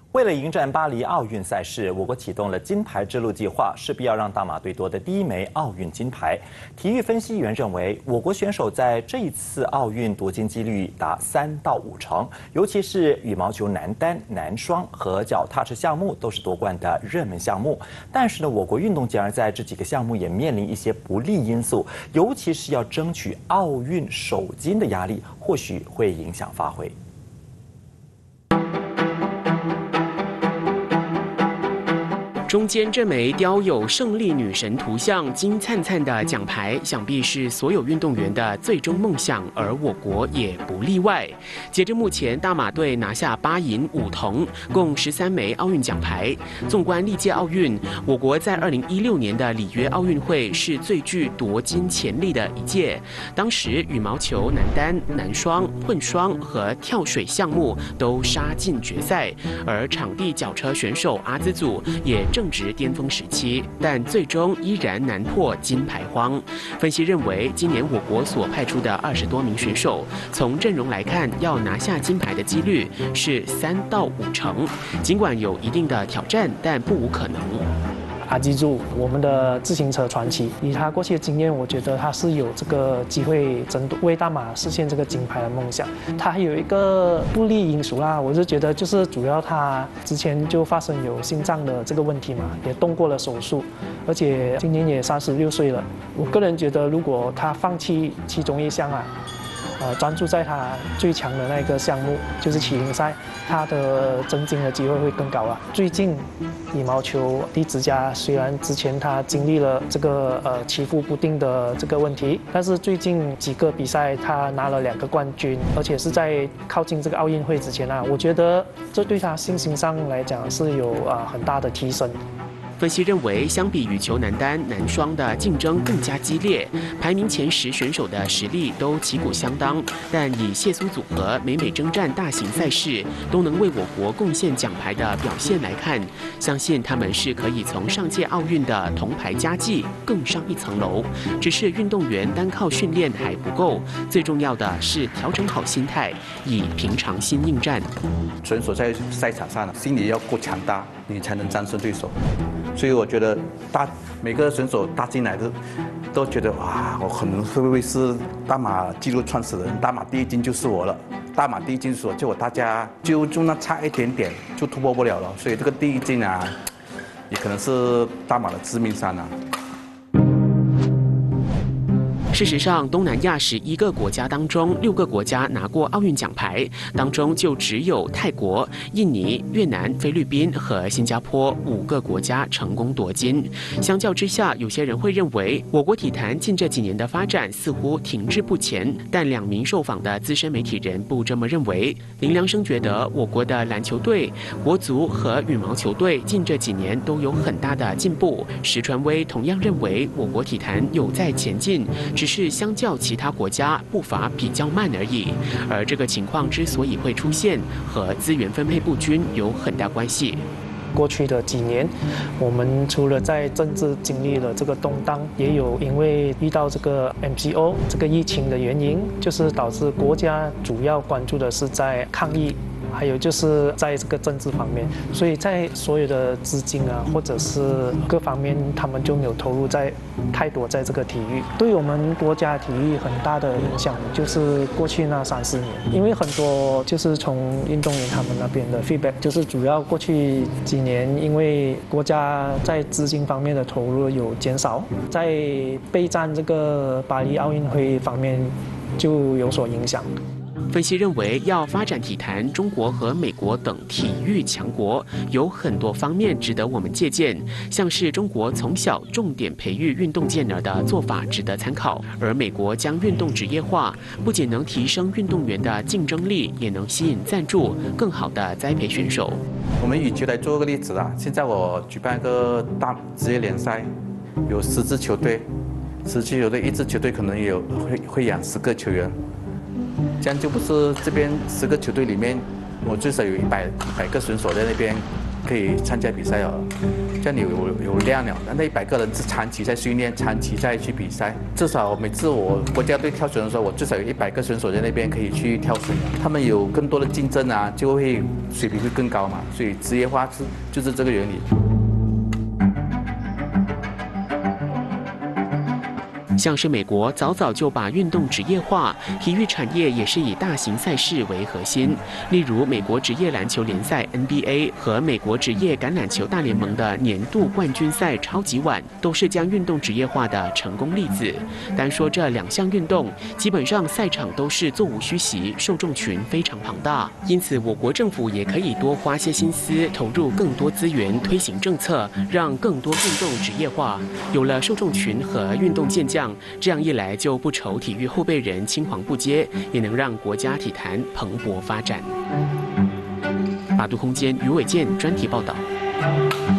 为了迎战巴黎奥运赛事，我国启动了金牌之路计划，势必要让大马队夺得第一枚奥运金牌。体育分析员认为，我国选手在这一次奥运夺金几率达3到5成，尤其是羽毛球男单、男双和脚踏车项目都是夺冠的热门项目。但是呢，我国运动健儿在这几个项目也面临一些不利因素，尤其是要争取奥运首金的压力，或许会影响发挥。 中间这枚雕有胜利女神图像、金灿灿的奖牌，想必是所有运动员的最终梦想，而我国也不例外。截至目前，大马队拿下8银5铜，共13枚奥运奖牌。纵观历届奥运，我国在2016年的里约奥运会是最具夺金潜力的一届。当时羽毛球男单、男双、混双和跳水项目都杀进决赛，而场地脚车选手阿兹组也正值巅峰时期，但最终依然难破金牌荒。分析认为，今年我国所派出的20多名选手，从阵容来看，要拿下金牌的几率是3到5成。尽管有一定的挑战，但不无可能。 阿基柱，我们的自行车传奇，以他过去的经验，我觉得他是有这个机会为大马实现这个金牌的梦想。他还有一个不利因素啦，我是觉得就是主要他之前就发生有心脏的这个问题嘛，也动过了手术，而且今年也36岁了。我个人觉得，如果他放弃其中一项专注在他最强的那个项目，就是麒麟赛，他的争金的机会会更高啊。最近羽毛球弟子家虽然之前他经历了这个起伏不定的这个问题，但是最近几个比赛他拿了2个冠军，而且是在靠近这个奥运会之前我觉得这对他信心上来讲是有很大的提升。 分析认为，相比羽球男单、男双的竞争更加激烈，排名前10选手的实力都旗鼓相当，但以谢苏组合每征战大型赛事都能为我国贡献奖牌的表现来看，相信他们是可以从上届奥运的铜牌佳绩更上一层楼。只是运动员单靠训练还不够，最重要的是调整好心态，以平常心应战。 选手在赛场上心理要够强大，你才能战胜对手。所以我觉得每个选手打进来都觉得哇，我可能会不会是大马纪录创始人？大马第一金就是我了，大马第一金是我，结果大家就那差一点点就突破不了了。所以这个第一金也可能是大马的致命伤事实上，东南亚11个国家当中，6个国家拿过奥运奖牌，当中就只有泰国、印尼、越南、菲律宾和新加坡5个国家成功夺金。相较之下，有些人会认为我国体坛近这几年的发展似乎停滞不前，但2名受访的资深媒体人不这么认为。林良生觉得，我国的篮球队、国足和羽毛球队近这几年都有很大的进步。石川威同样认为，我国体坛有在前进，只是相较其他国家步伐比较慢而已，而这个情况之所以会出现，和资源分配不均有很大关系。 过去的几年，我们除了在政治经历了这个动荡，也有因为遇到这个 MCO 这个疫情的原因，就是导致国家主要关注的是在抗疫，还有就是在这个政治方面，所以在所有的资金或者是各方面，他们就没有投入太多在这个体育，对我们国家体育很大的影响，就是过去那3-4年，因为很多就是从运动员他们那边的 feedback， 就是主要过去几年，因为国家在资金方面的投入有减少，在备战这个巴黎奥运会方面就有所影响。 分析认为，要发展体坛，中国和美国等体育强国有很多方面值得我们借鉴，像是中国从小重点培育运动健儿的做法值得参考，而美国将运动职业化，不仅能提升运动员的竞争力，也能吸引赞助，更好地栽培选手。 我们羽球来做个例子现在我举办一个大职业联赛，有10支球队，10支球队1支球队可能会养10个球员。这样就不是这边10个球队里面，我最少有100个选手在那边可以参加比赛了。 这样你有量了。那100个人是长期在训练，长期在去比赛。至少每次我国家队跳绳的时候，我至少有100个选手在那边可以去跳绳。他们有更多的竞争啊，就会水平会更高嘛。所以职业化就是这个原理。 像是美国早早就把运动职业化，体育产业也是以大型赛事为核心。例如，美国职业篮球联赛 NBA 和美国职业橄榄球大联盟的年度冠军赛超级碗，都是将运动职业化的成功例子。单说这2项运动，基本上赛场都是座无虚席，受众群非常庞大。因此，我国政府也可以多花些心思，投入更多资源，推行政策，让更多运动职业化。有了受众群和运动健将，这样一来就不愁体育后备人青黄不接，也能让国家体坛蓬勃发展。八度空间余伟健专题报道。